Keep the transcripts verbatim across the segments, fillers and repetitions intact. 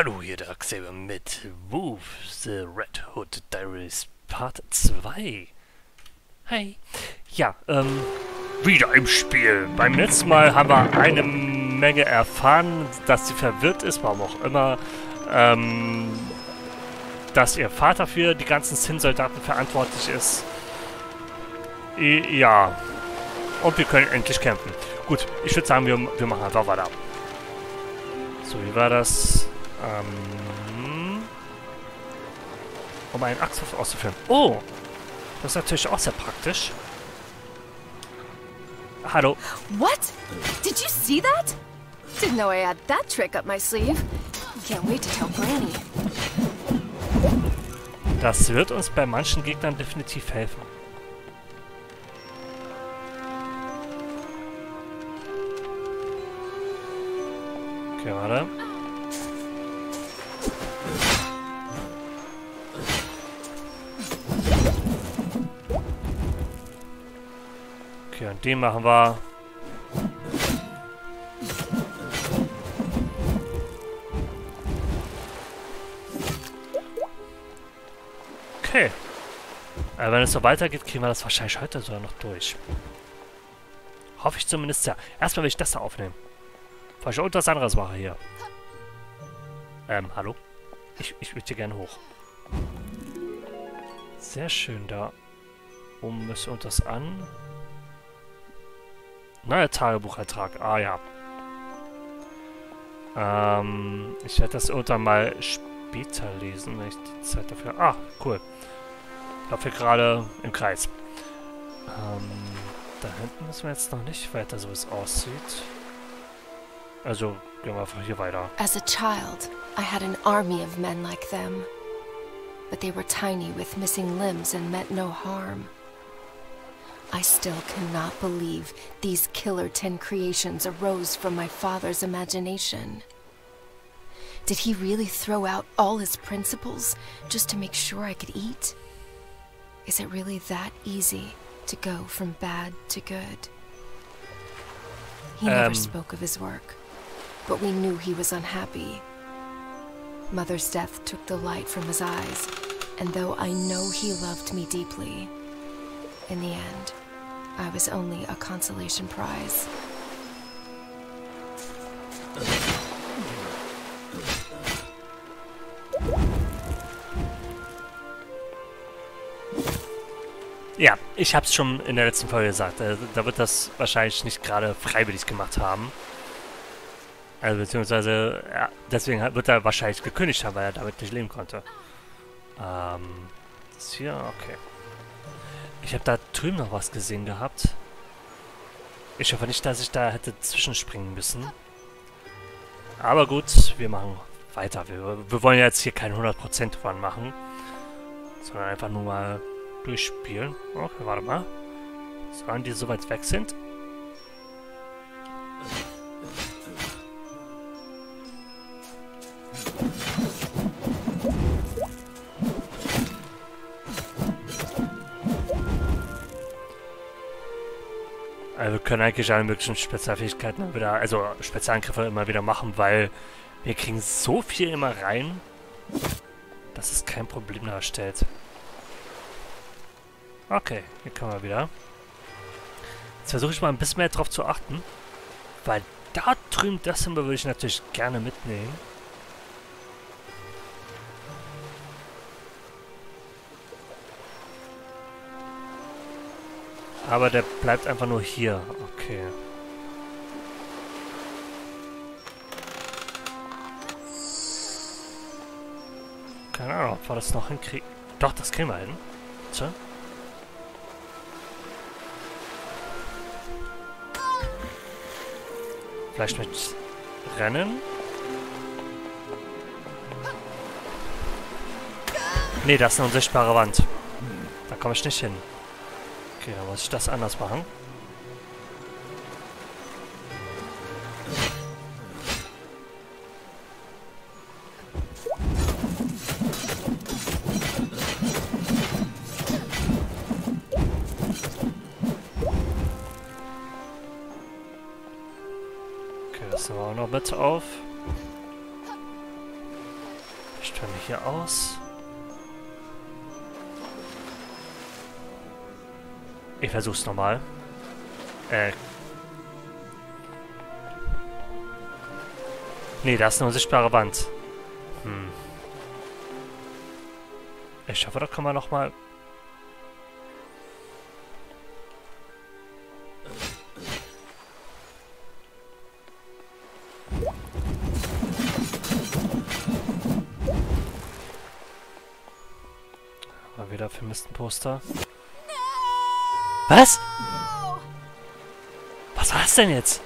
Hallo, hier der Xavier mit WoW The Red Hood Diaries Part zwei. Hey. Ja, ähm, wieder im Spiel. Beim letzten Mal haben wir eine Menge erfahren, dass sie verwirrt ist, warum auch immer, ähm, dass ihr Vater für die ganzen Sin-Soldaten verantwortlich ist. I ja. Und wir können endlich kämpfen. Gut, ich würde sagen, wir, wir machen einfach weiter. So, wie war das? Ähm, um einen Axtwurf auszuführen. Oh! Das ist natürlich auch sehr praktisch. Hallo. What? Did you see that? Didn't know I had that trick up my sleeve. Can't wait to tell Granny. Das wird uns bei manchen Gegnern definitiv helfen. Okay, warte. Okay, und den machen wir. Okay. Aber wenn es so weitergeht, kriegen wir das wahrscheinlich heute sogar noch durch. Hoffe ich zumindest, ja. Erstmal will ich das da aufnehmen. Bevor ich irgendwas anderes mache hier. Ähm, hallo? Ich, ich würde hier gerne hoch. Sehr schön, da oben müssen wir das an. Neuer Tagebucheintrag. Ah, ja. Ähm, ich werde das irgendwann mal später lesen, wenn ich die Zeit dafür... Ah, cool. Ich laufe hier gerade im Kreis. Ähm, da hinten müssen wir jetzt noch nicht weiter, so wie es aussieht. Also, gehen wir einfach hier weiter. As a child, I had an army of men like them. But they were tiny with missing limbs and meant no harm. I still cannot believe these Killer Ten creations arose from my father's imagination. Did he really throw out all his principles just to make sure I could eat? Is it really that easy to go from bad to good? He never Um. spoke of his work, but we knew he was unhappy. Mother's death took the light from his eyes, and though I know he loved me deeply, in the end, I was only a consolation prize. Ja, ich habe es schon in der letzten Folge gesagt. Äh, da wird das wahrscheinlich nicht gerade freiwillig gemacht haben. Also beziehungsweise, ja, deswegen wird er wahrscheinlich gekündigt haben, weil er damit nicht leben konnte. Ähm, das hier, okay. Ich habe da drüben noch was gesehen gehabt. Ich hoffe nicht, dass ich da hätte zwischenspringen müssen. Aber gut, wir machen weiter. Wir, wir wollen ja jetzt hier kein hundert Prozent Run machen. Sondern einfach nur mal durchspielen. Okay, warte mal. Solange die so weit weg sind. Also wir können eigentlich alle möglichen Spezialfähigkeiten wieder, also Spezialangriffe immer wieder machen, weil wir kriegen so viel immer rein, dass es kein Problem darstellt. Okay, hier können wir wieder. Jetzt versuche ich mal ein bisschen mehr drauf zu achten, weil da drüben das Symbol würde ich natürlich gerne mitnehmen. Aber der bleibt einfach nur hier. Okay. Keine Ahnung, ob wir das noch hinkriegen. Doch, das kriegen wir hin. So. Vielleicht mit Rennen? Nee, das ist eine unsichtbare Wand. Da komme ich nicht hin. Okay, dann muss ich das anders machen. Okay, das nehmen wir auch noch mit auf. Stellen wir hier aus. Ich versuch's nochmal. Äh. Nee, da ist eine unsichtbare Wand. Hm. Ich hoffe, da können wir nochmal... Mal wieder vermissten Poster. Was? Was war das denn jetzt?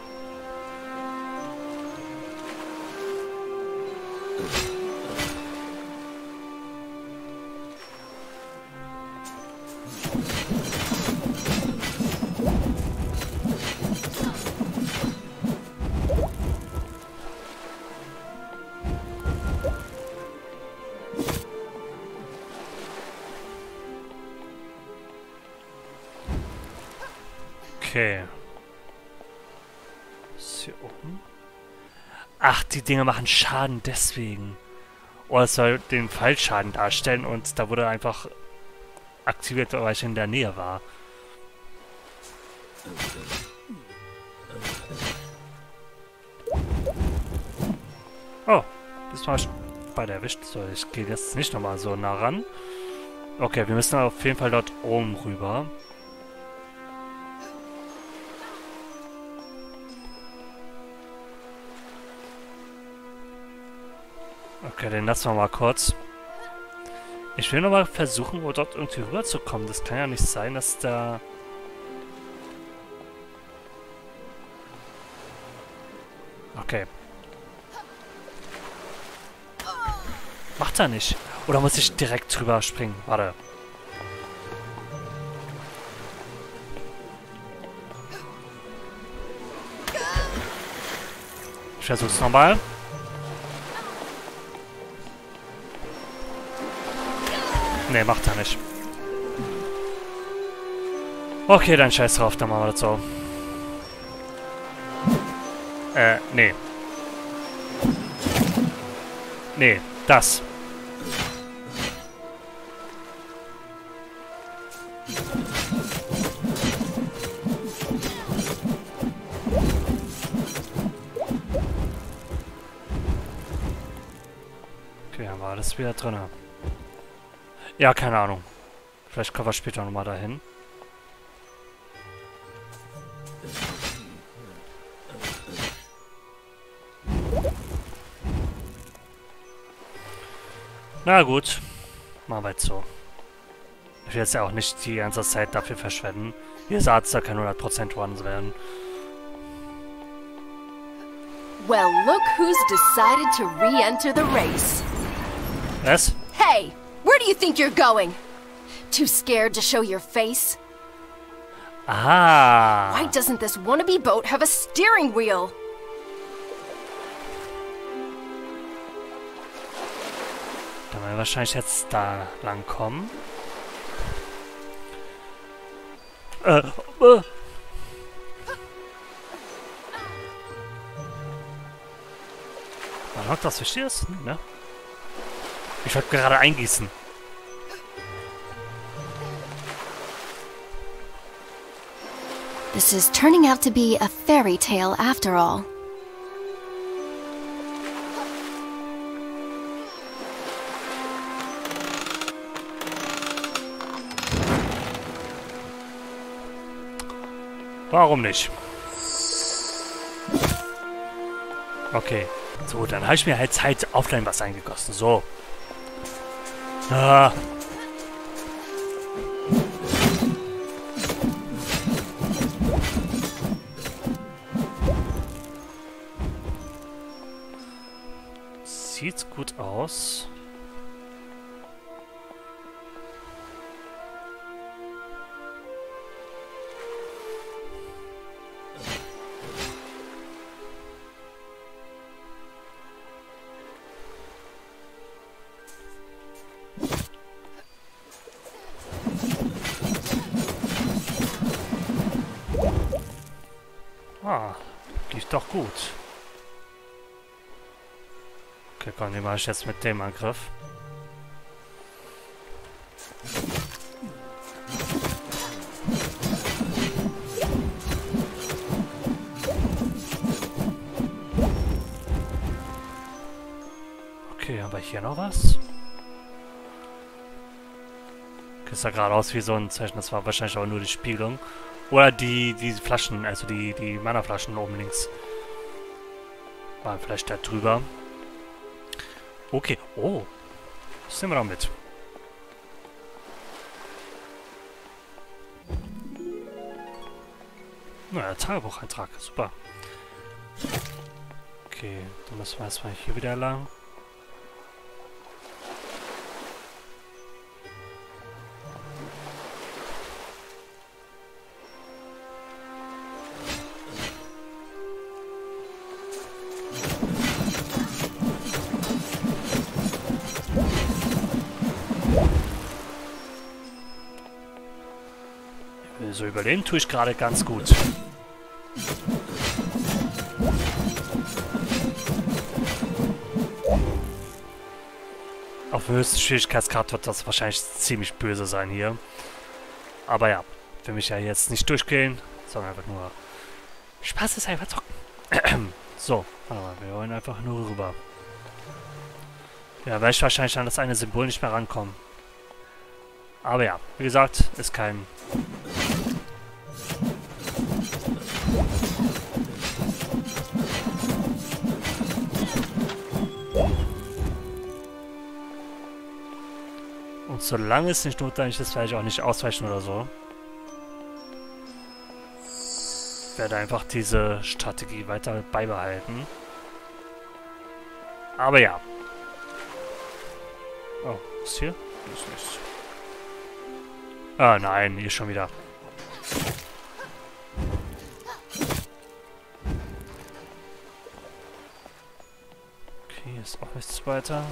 Okay. Ist hier oben? Ach, die Dinger machen Schaden deswegen. Oder es soll den Fallschaden darstellen und da wurde einfach aktiviert, weil ich in der Nähe war. Oh, das war beide erwischt. So, ich gehe jetzt nicht nochmal so nah ran. Okay, wir müssen auf jeden Fall dort oben rüber. Okay, den lassen wir mal kurz. Ich will nochmal versuchen, dort irgendwie rüberzukommen. Das kann ja nicht sein, dass da... Okay. Macht er nicht. Oder muss ich direkt drüber springen? Warte. Ich versuch's nochmal. Ne, macht er nicht. Okay, dann scheiß drauf, dann machen wir das so. Äh, nee. Nee, das. Okay, haben wir alles wieder drin. Ja, keine Ahnung. Vielleicht kommen wir später nochmal dahin. Na gut. Machen wir jetzt so. Ich will jetzt ja auch nicht die ganze Zeit dafür verschwenden. Dieser Arzt, da kann hundert Prozent Runs werden. Well, look who's decided to re-enter the race. Was? Hey! Where do you think you're going? Too scared to show your face? Ah. Why doesn't this wannabe boat have a steering wheel? Dann werden wir wahrscheinlich jetzt da lang kommen. Äh, äh. War noch das Wichtiges? Ne? Ich wollte gerade eingießen. This is turning out to be a fairy tale after all. Warum nicht? Okay. So, dann habe ich mir halt Zeit offline was eingegossen. So. Ah. Sieht gut aus. Ah, lief doch gut. Okay, komm, den mache ich jetzt mit dem Angriff. Okay, haben wir hier noch was? Das sah gerade aus wie so ein Zeichen, das war wahrscheinlich aber nur die Spiegelung. Oder die, die Flaschen, also die, die Mana-Flaschen oben links. War vielleicht da drüber. Okay, oh. Das nehmen wir noch mit. Naja, Tagebucheintrag, super. Okay, dann müssen wir erstmal hier wieder lang. So überleben tue ich gerade ganz gut. Auf der höchsten Schwierigkeitsgrad wird das wahrscheinlich ziemlich böse sein hier. Aber ja, für mich ja jetzt nicht durchgehen, sondern einfach nur Spaß ist einfach zocken. So, warte mal, wir wollen einfach nur rüber. Ja, werde ich wahrscheinlich an das eine Symbol nicht mehr rankommen. Aber ja, wie gesagt, ist kein... Und solange es nicht notwendig ist, werde ich auch nicht ausweichen oder so. Ich werde einfach diese Strategie weiter beibehalten. Aber ja. Oh, ist hier? Ist nicht. Ah, nein, hier schon wieder. Okay, hier ist auch nichts weiter.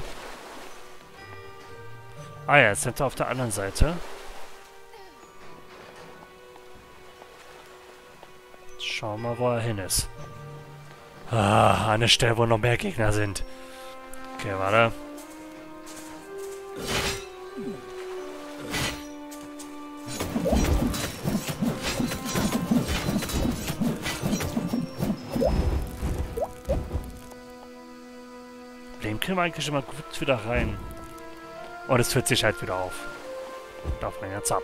Ah ja, jetzt sind wir auf der anderen Seite. Schauen wir mal, wo er hin ist. Ah, an der Stelle, wo noch mehr Gegner sind. Okay, warte. Den kriegen wir eigentlich immer gut wieder rein. Und es führt sich halt wieder auf. Darf man jetzt ab.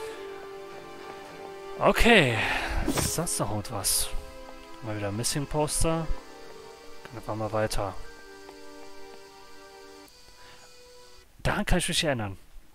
Okay. Ist das noch irgendwas? Mal wieder Missing Poster. Dann fahren wir weiter. Daran kann ich mich erinnern.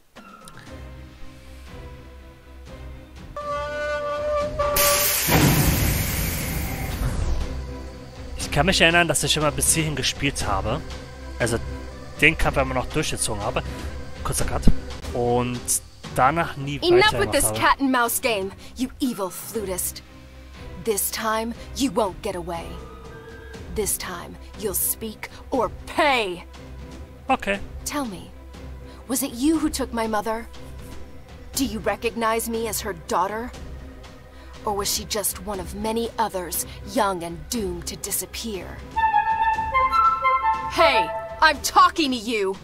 Ich kann mich erinnern, dass ich immer bis hierhin gespielt habe. Also den Kampf immer noch durchgezogen habe. Kurzer Cut. Und danach nie weiter Enough with this cat and mouse game, you evil flutist. This time, you won't get away. This time, you'll speak or pay. Okay. Tell me, was it you who took my mother? Do you recognize me as her daughter? Or was she just one of many others, young and doomed to disappear? Hey, I'm talking to you!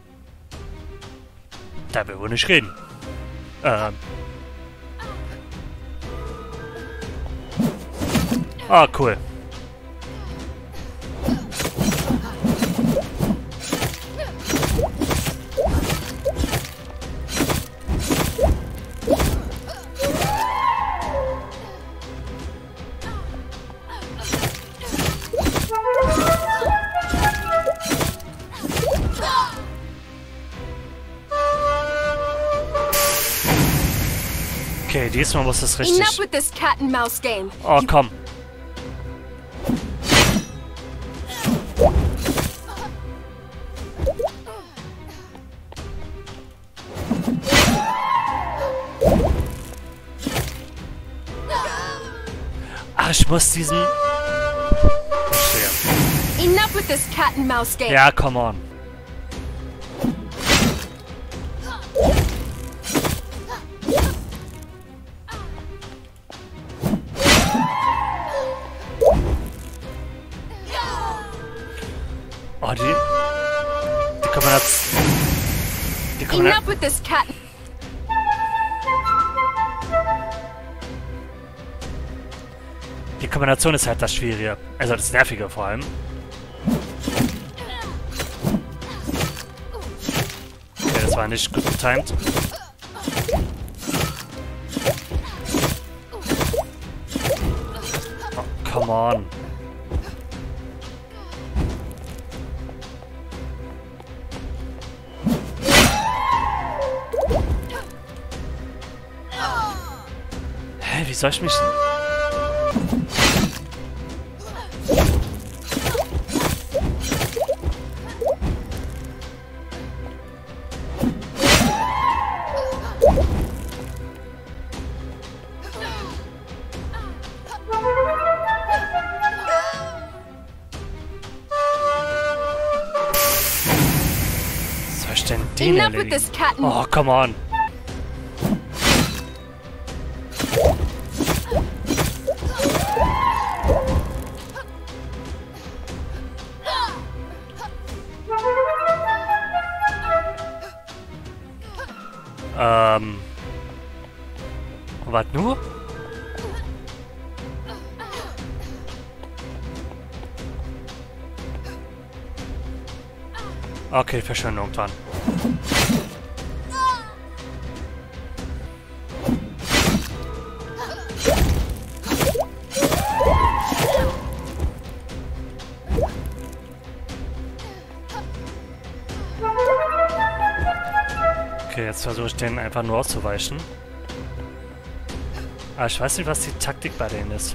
Da will wohl nicht reden. Ähm. Ah, cool. Okay, diesmal muss das richtig... Enough with this cat and mouse game. Oh, komm. Ah, ich muss diesen... Verstehe. Enough with this cat and mouse game. Ja, come on. Oh, die... kann man das... Die kann man Enough with this cat. Die Kombination ist halt das Schwierige. Also das Nervige vor allem. Okay, das war nicht gut getimed. Oh, come on. Hä, wie soll ich mich... Soll ich denn den Enough with erledigen? this cat. Oh, come on. Ähm. Was nur? Okay, Verschwendung dran. Okay, jetzt versuche ich den einfach nur auszuweichen. Aber ich weiß nicht, was die Taktik bei denen ist.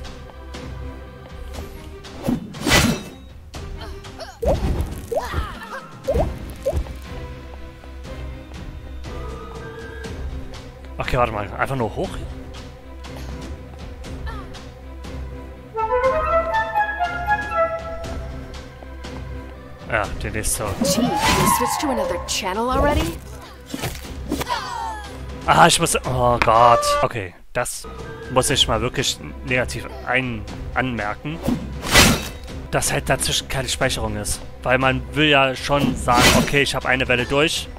Okay, warte mal. Einfach nur hoch? Ja, den nächste. Gee, can we switch to another channel already? Ah, ich muss... Oh Gott. Okay, das muss ich mal wirklich negativ ein anmerken. Dass halt dazwischen keine Speicherung ist. Weil man will ja schon sagen, okay, ich habe eine Welle durch.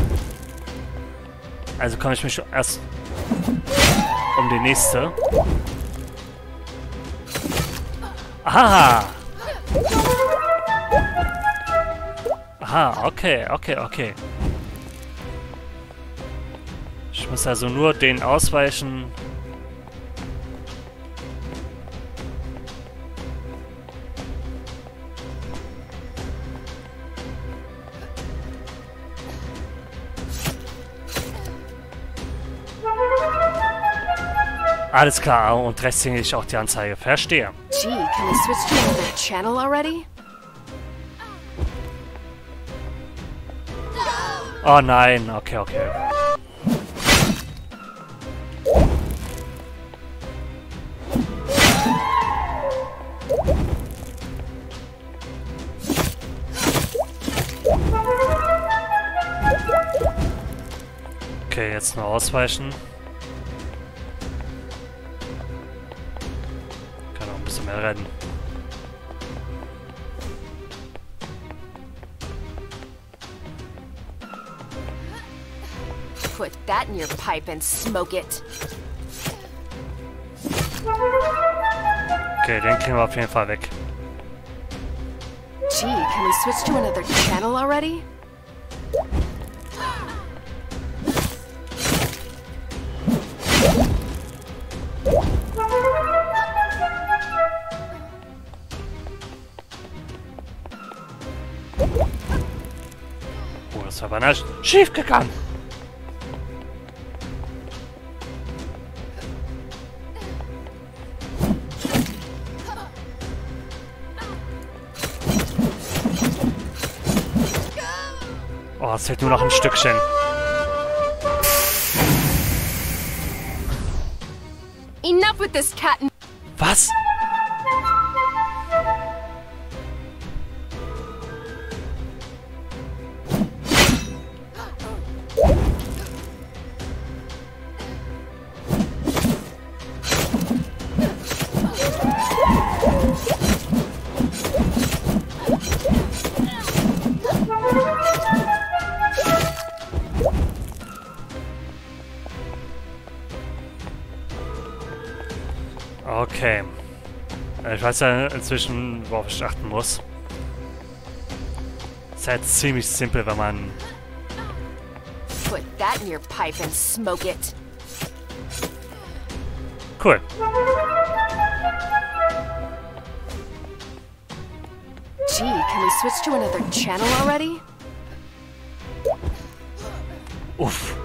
Also komme ich mich erst um die nächste. Aha! Aha, okay, okay, okay. Ich muss also nur den ausweichen. Alles klar, und rechts sehe ich auch die Anzeige. Verstehe. Gee, can we switch to another channel already? Oh nein, okay, okay. Okay, jetzt nur ausweichen. Kann auch ein bisschen mehr rennen. Put that in your pipe and smoke it. Okay, den kriegen wir auf jeden Fall weg. Gee, can we switch to another channel already? Oh, das war beinahe schief gegangen. Oh, es fehlt nur noch ein Stückchen. Enough with this cat and... Was? Okay. Ich weiß ja inzwischen, worauf ich achten muss. Ist halt ziemlich simpel, wenn man... Put that in your pipe and smoke it. Cool. Gee, can we switch to another channel already? Uff.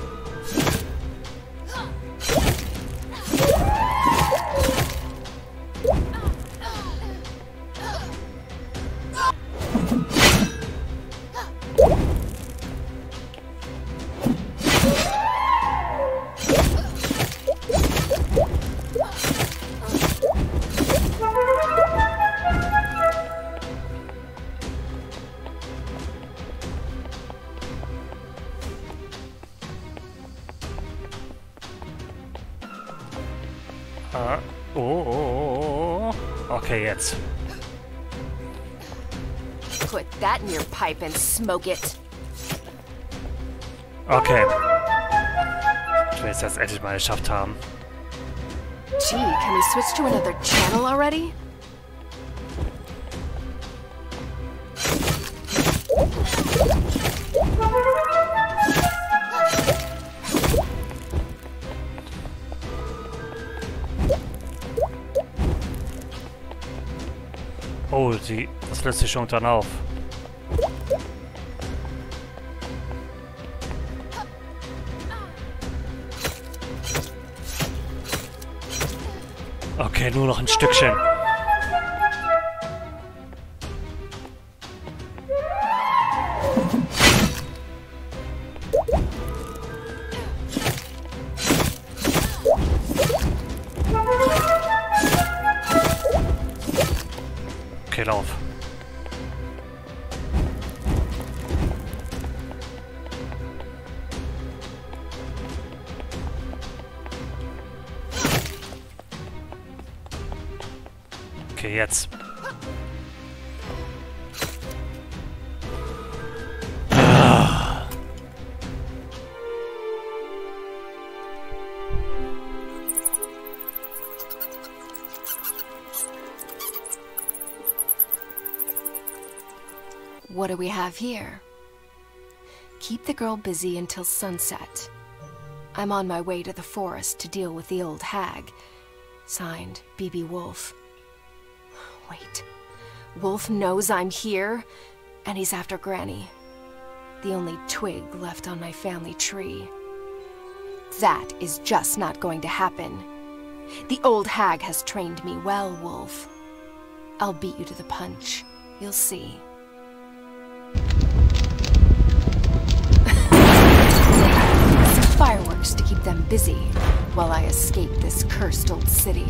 Ah, oh, oh, oh, oh. Okay, jetzt. Put that in your pipe and smoke it. Okay. Ich will es jetzt endlich mal geschafft haben. Gee, can we switch to another channel already? Oh, die, das löst sich schon dann auf. Okay, nur noch ein Stückchen. Okay, lauf. Okay, jetzt. Ah. What do we have here? Keep the girl busy until sunset. I'm on my way to the forest to deal with the old hag. Signed, B B Wolf. Wait. Wolf knows I'm here, and he's after Granny. The only twig left on my family tree. That is just not going to happen. The old hag has trained me well, Wolf. I'll beat you to the punch. You'll see. Some fireworks to keep them busy while I escape this cursed old city.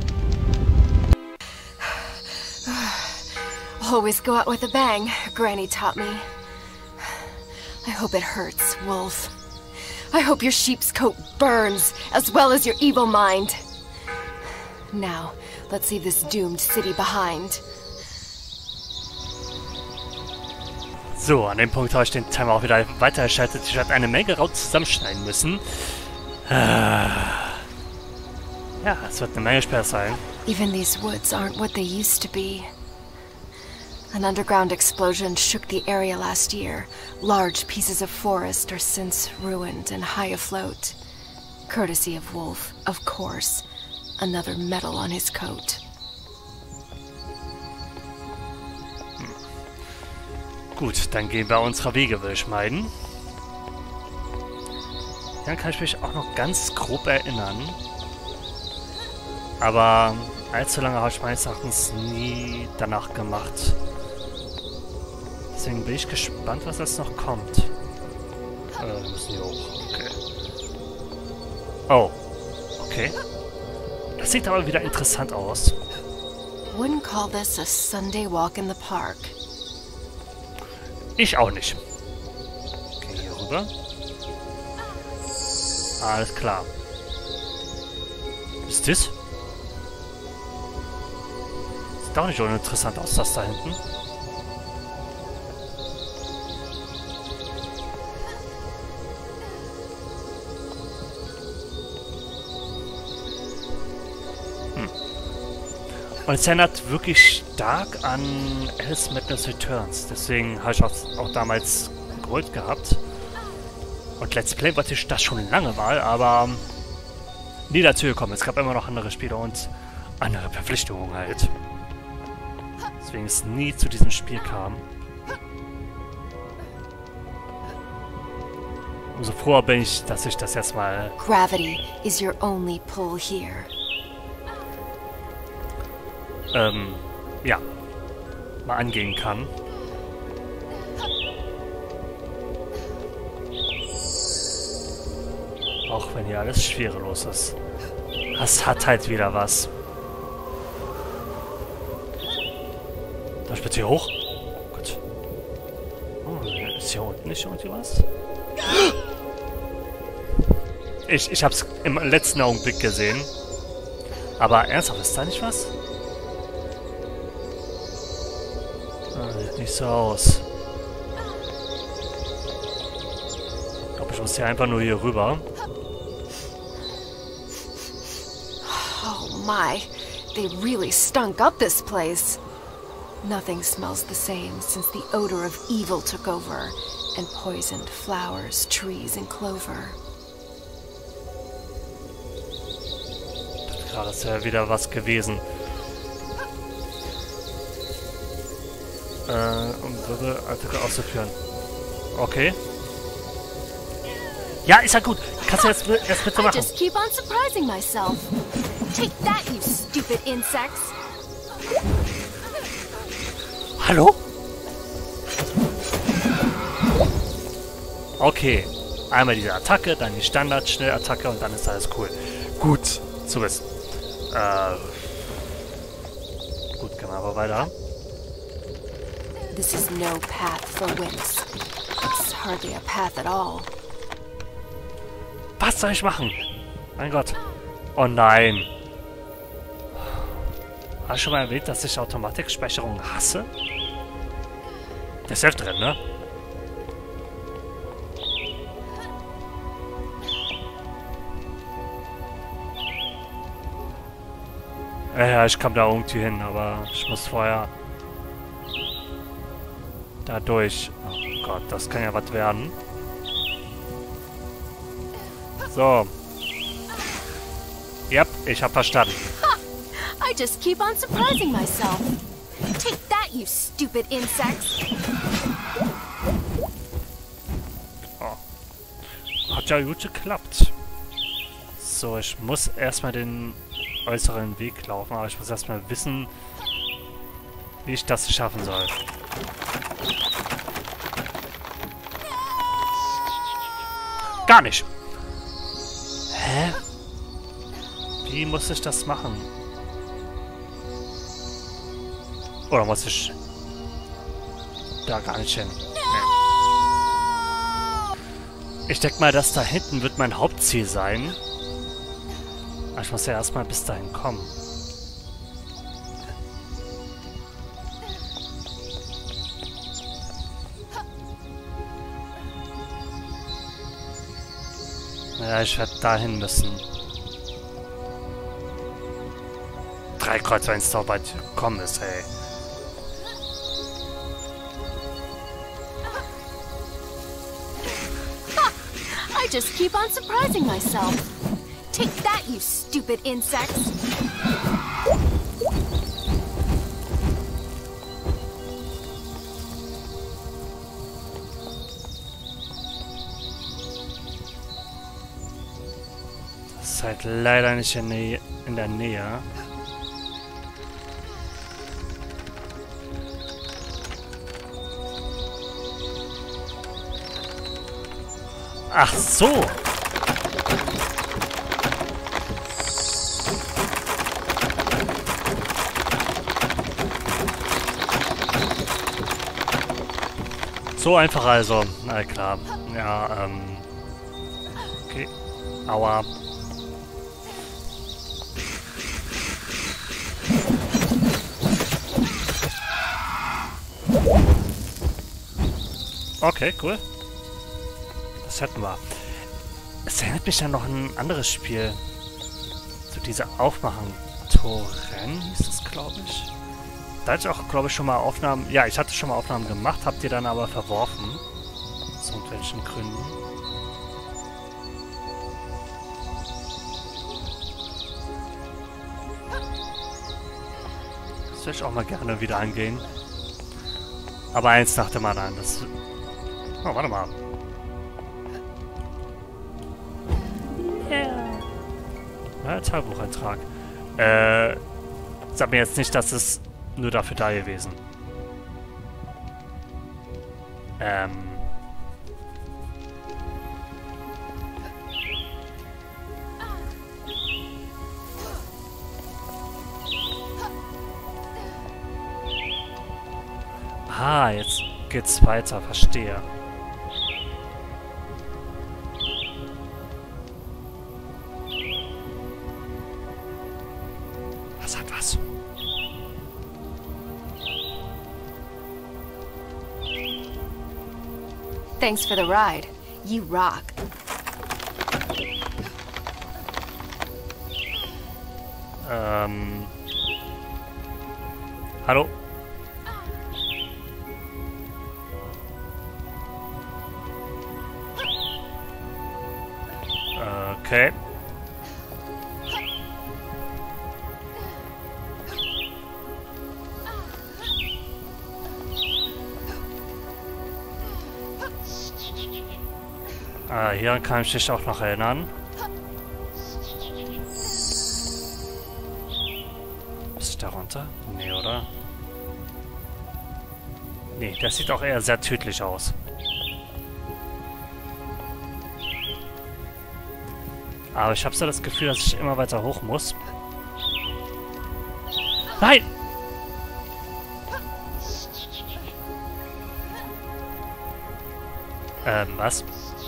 Always go out with a bang, Granny taught me. I hope it hurts, Wolf. I hope your sheep's coat burns, as well as your evil mind. Now, let's leave this doomed city behind. So, an dem Punkt habe ich den Timer auch wieder weitergeschaltet. Ich werde eine Menge Rauch zusammenschneiden müssen. Ja, es wird eine Menge schwer sein. Even these woods aren't what they used to be. An underground explosion shook the area last year. Large pieces of forest are since ruined and high afloat. Courtesy of Wolf, of course. Another medal on his coat. Hm. Gut, dann gehen wir unsere Wege, würde ich meinen. Dann kann ich mich auch noch ganz grob erinnern. Aber allzu lange habe ich meines Erachtens nie danach gemacht. Deswegen bin ich gespannt, was jetzt noch kommt. Äh, wir müssen hier hoch. Okay. Oh. Okay. Das sieht aber wieder interessant aus. Wouldn't call this a Sunday walk in the park. Ich auch nicht. Okay, hier rüber. Alles klar. Was ist das? Sieht doch nicht uninteressant aus, das da hinten. Und es erinnert wirklich stark an Alice Madness Returns. Deswegen habe ich auch, auch damals geholt gehabt. Und Let's Play wollte ich das schon lange mal, aber nie dazu gekommen. Es gab immer noch andere Spiele und andere Verpflichtungen halt. Deswegen es nie zu diesem Spiel kam. Umso froher bin ich, dass ich das jetzt mal... Gravity is your only pull here. Ähm, ja. Mal angehen kann. Auch wenn hier alles schwerelos ist. Das hat halt wieder was. Darf ich bitte hier hoch? Gut. Oh, ist hier unten nicht irgendwie was? Ich, ich hab's im letzten Augenblick gesehen. Aber ernsthaft, ist da nicht was? Ah, sieht nicht so aus. Ich glaube, ich muss hier einfach nur hier rüber. Oh my, they really stunk up this place. Nothing smells the same since the odor of evil took over and poisoned flowers, trees, and clover. Ja, das wäre wieder was gewesen. Äh, um Wirbelattacke auszuführen. Okay. Ja, ist ja gut. Kannst du jetzt, jetzt bitte machen. I just keep on surprising myself. Take that, you stupid insects. Hallo? Okay. Einmal diese Attacke, dann die Standard-Schnellattacke und dann ist alles cool. Gut zu wissen. Äh. Gut, gehen wir aber weiter. This is no path for wimps. It's hardly a path at all. Was soll ich machen? Mein Gott. Oh nein. Hast du schon mal erwähnt, dass ich Automatikspeicherung hasse? Das ist ja drin, ne? Ja, ja, ich komme da irgendwie hin, aber ich muss vorher da durch. Oh Gott, das kann ja was werden. So. Yep, ich hab verstanden. I just keep on surprising myself. Take that, you stupid insects. Oh. Hat ja gut geklappt. So, ich muss erstmal den äußeren Weg laufen, aber ich muss erstmal wissen, wie ich das schaffen soll. Gar nicht. Hä? Wie muss ich das machen? Oder muss ich da gar nicht hin? Nee. Ich denke mal, das da hinten wird mein Hauptziel sein. Aber ich muss ja erstmal bis dahin kommen. Ja, ich werde dahin müssen. Drei Kreuzer, wenn es so weit gekommen ist, ey. I just keep on surprising myself. Take that, you stupid insects. Das ist halt leider nicht in, Nähe, in der Nähe. Ach so! So einfach also. Na klar. Ja, ähm... Okay. Aua. Okay, cool. Das hätten wir. Es erinnert mich an noch ein anderes Spiel. So diese Aufmachen. Torren hieß das, glaube ich. Da hatte ich auch, glaube ich, schon mal Aufnahmen... Ja, ich hatte schon mal Aufnahmen gemacht, habt ihr dann aber verworfen. Aus irgendwelchen Gründen. Das würde ich auch mal gerne wieder angehen. Aber eins nach dem anderen. Das... Oh, warte mal. Yeah. Ja, Tagebucheintrag. Äh, sag mir jetzt nicht, dass es nur dafür da gewesen. Ähm. Ah, jetzt geht's weiter, verstehe. Was hat was? Thanks for the ride. You rock. Ähm. Hallo? Okay. Ah, hier kann ich dich auch noch erinnern. Ist ich da runter? Nee, oder? Nee, das sieht auch eher sehr tödlich aus. Aber ich habe so das Gefühl, dass ich immer weiter hoch muss. Nein! Ähm, was?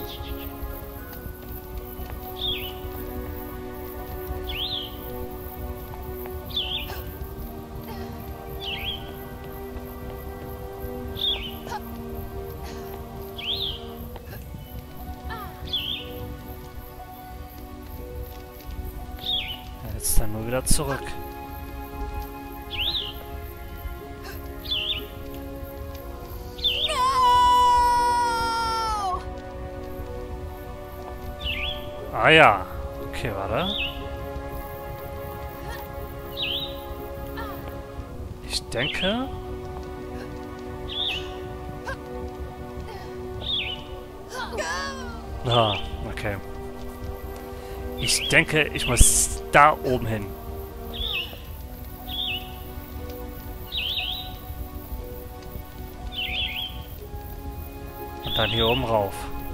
Jetzt dann nur wieder zurück. Ah ja. Okay, warte. Ich denke... Ah, okay. Ich denke, ich muss da oben hin. Und dann hier oben rauf.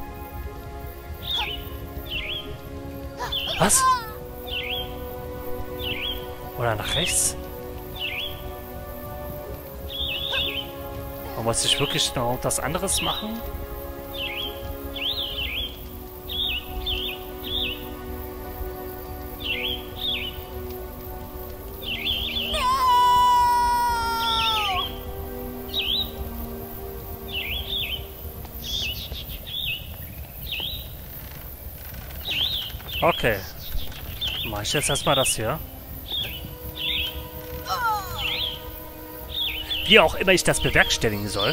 Was? Oder nach rechts? Und muss ich wirklich noch irgendwas anderes machen? Okay. Mach ich jetzt erstmal das hier. Wie auch immer ich das bewerkstelligen soll.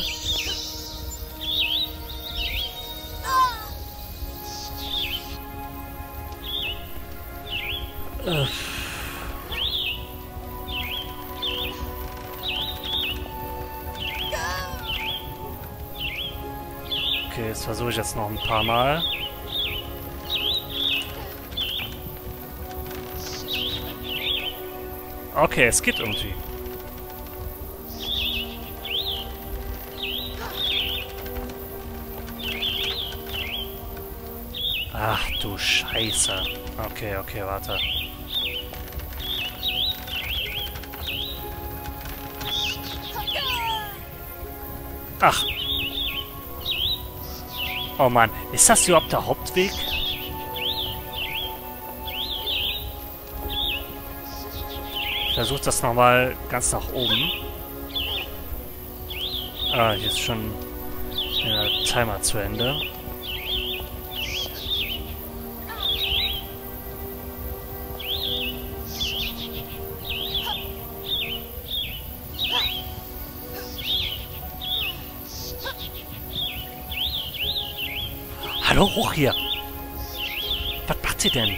Äh. Okay, jetzt versuche ich jetzt noch ein paar Mal. Okay, es geht irgendwie. Ach du Scheiße. Okay, okay, warte. Ach. Oh Mann, ist das überhaupt der Hauptweg? Ich versuche das nochmal ganz nach oben. Ah, hier ist schon der Timer zu Ende. Hallo, hoch hier! Was macht sie denn?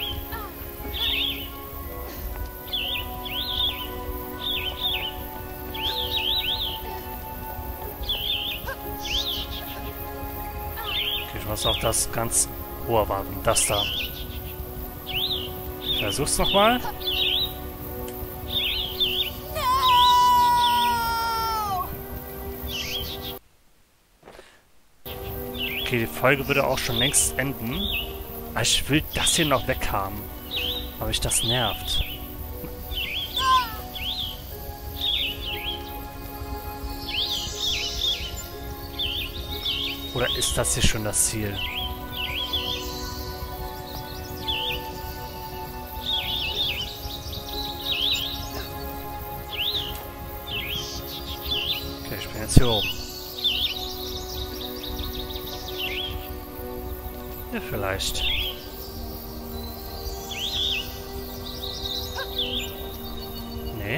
Okay, ich muss auf das ganz hohe warten. Das da. Ich versuch's nochmal. Okay, die Folge würde auch schon längst enden. Aber ich will das hier noch weghaben. Aber mich das nervt. Oder ist das hier schon das Ziel? Okay, ich bin jetzt hier oben. Ja, vielleicht. Nee.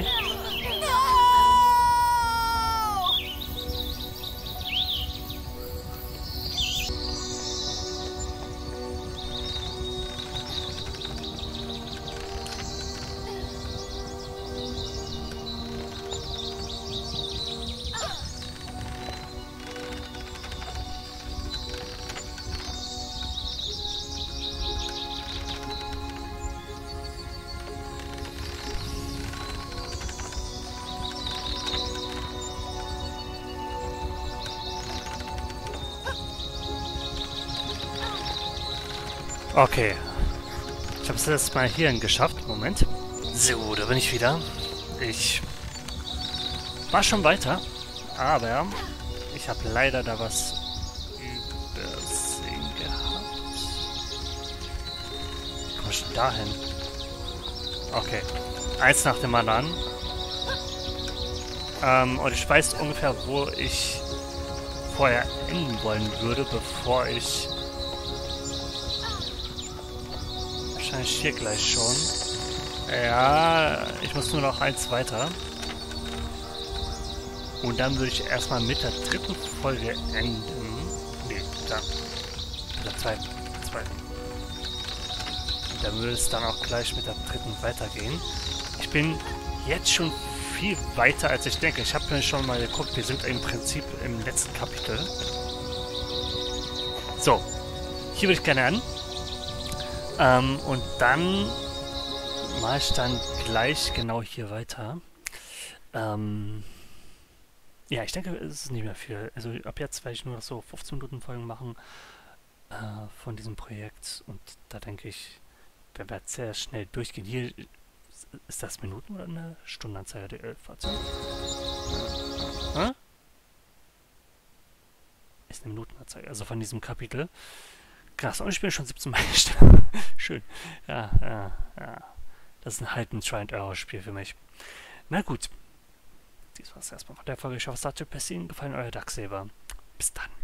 Okay. Ich habe es jetzt mal hierhin geschafft. Moment. So, da bin ich wieder. Ich war schon weiter, aber ich habe leider da was übersehen gehabt. Wie komme ich denn da hin? Okay. Eins nach dem anderen. Ähm, und ich weiß ungefähr, wo ich vorher enden wollen würde, bevor ich... Wahrscheinlich hier gleich schon. Ja, ich muss nur noch eins weiter. Und dann würde ich erstmal mit der dritten Folge enden. Nee, da. Mit der zweiten. zweiten. Und dann würde es dann auch gleich mit der dritten weitergehen. Ich bin jetzt schon viel weiter, als ich denke. Ich habe mir schon mal geguckt, wir sind im Prinzip im letzten Kapitel. So. Hier würde ich gerne an. Ähm, und dann mache ich dann gleich genau hier weiter. Ähm, ja, ich denke, es ist nicht mehr viel. Also ab jetzt werde ich nur noch so fünfzehn Minuten Folgen machen äh, von diesem Projekt. Und da denke ich, wenn wir sehr schnell durchgehen. Hier ist das Minuten oder eine Stundenanzeige der Ölfahrzeuge? Hä? Ist eine Minutenanzeige, also von diesem Kapitel. Krass, und ich bin schon siebzehn Mal gestorben. Schön. Ja, ja, ja. Das ist halt ein Try-and-Error-Spiel für mich. Na gut. Dies war es erstmal von der Folge. Ich hoffe, es hat euch gefallen, euer Darksaber. Bis dann.